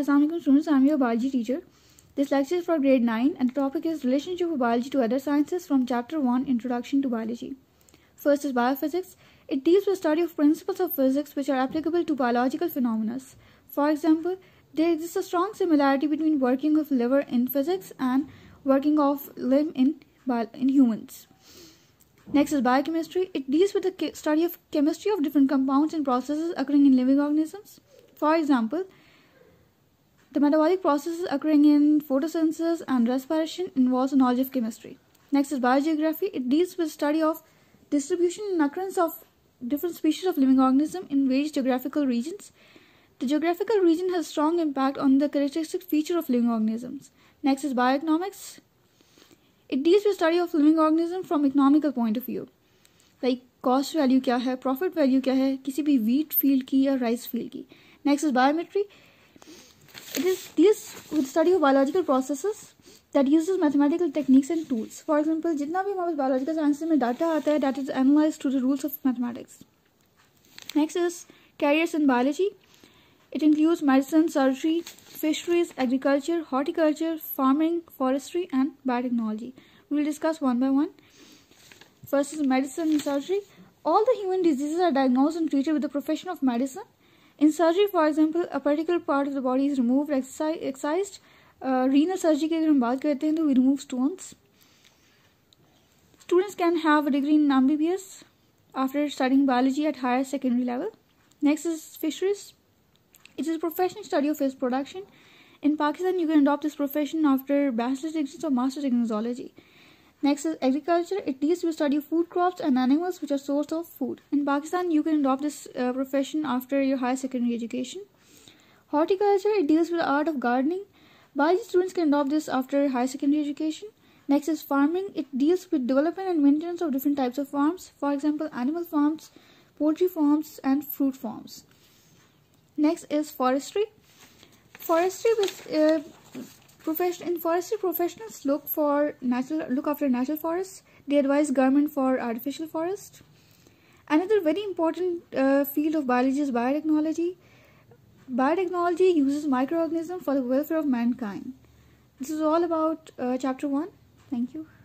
Assalamualaikum students, I am your biology teacher. This lecture is for grade 9 and the topic is relationship of biology to other sciences from chapter 1 Introduction to Biology. First is biophysics. It deals with study of principles of physics which are applicable to biological phenomena. For example, there exists a strong similarity between working of liver in physics and working of limb in humans. Next is biochemistry. It deals with the study of chemistry of different compounds and processes occurring in living organisms. For example, the metabolic processes occurring in photosynthesis and respiration involves a knowledge of chemistry. Next is biogeography. It deals with study of distribution and occurrence of different species of living organisms in various geographical regions. The geographical region has strong impact on the characteristic feature of living organisms. Next is bioeconomics. It deals with study of living organisms from economical point of view. Like cost value क्या है, profit value क्या है, किसी भी wheat field की या rice field की. Next is biometry. It deals with study of biological processes that uses mathematical techniques and tools. For example, जितना भी हमारे biological sciences में data आता है, that is analyzed to the rules of mathematics. Next is careers in biology. It includes medicine, surgery, fisheries, agriculture, horticulture, farming, forestry, and biotechnology. We will discuss one by one. First is medicine and surgery. All the human diseases are diagnosed and treated with the profession of medicine. In surgery, for example, a particular part of the body is removed, excised. Renal surgery की अगर हम बात करते हैं तो we remove stones. Students can have a degree in MBBS after studying biology at higher secondary level. Next is fisheries. It is a professional study of fish production. In Pakistan, you can adopt this profession after bachelor's degrees or master's degree in zoology. Next is agriculture. It deals with study of food crops and animals which are source of food. In Pakistan, you can adopt this profession after your higher secondary education. Horticulture. It deals with the art of gardening. Biology students can adopt this after higher secondary education. Next is farming. It deals with development and maintenance of different types of farms. For example, animal farms, poultry farms, and fruit farms. Next is forestry. In forestry, professionals look after natural forests. They advise government for artificial forest. Another very important field of biology is biotechnology. Biotechnology uses microorganisms for the welfare of mankind. This is all about chapter 1. Thank you.